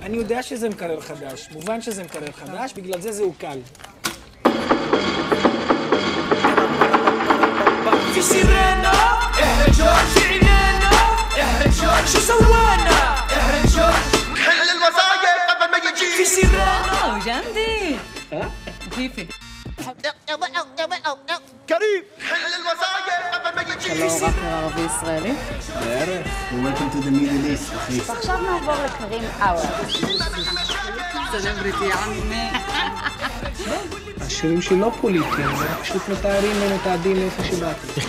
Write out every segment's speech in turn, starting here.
אני יודע שזה מקרר חדש, מובן שזה מקרר חדש, בגלל זה הוא קל. في سيرنا احرق جورج في عينينا احرق جورج شو سوانا احرق جورج حل المصايب قبل ما يجي في سيرنا جامدة كيفي كريم حل المصايب قبل ما يجي في سيرنا عربي إسرائيلي Welcome to the Middle East. עכשיו נעבור לקרים אאואר סלבריטי עמי השירים שלי לא פוליטיים, פשוט מתעדים מאיפה שבאתי.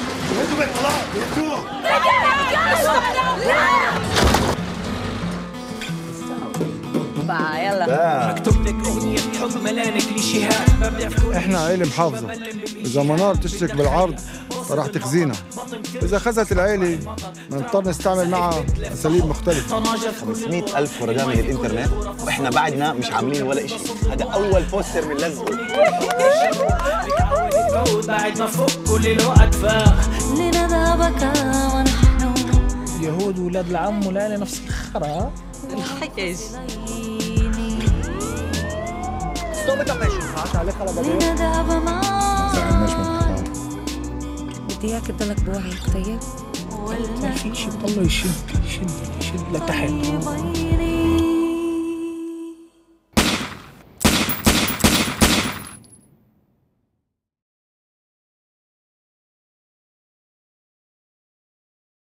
احنا عيلة محافظة، إذا منار تشترك بالعرض فراح تخزينا، إذا خزت العيلة نضطر نستعمل معها أساليب مختلفة. 500,000 فرجاء من الإنترنت وإحنا بعدنا مش عاملين ولا إشي، هذا أول بوستر من لزقه. بعد ما فوق كل الوقت فاق لنذهبك ونحن يهود ولاد العم والعيلة نفس الخرا الحكيش لنذهب معا بدي اياك تضلك بوعيك طيب؟ ما في شيء بضله يشد لتحت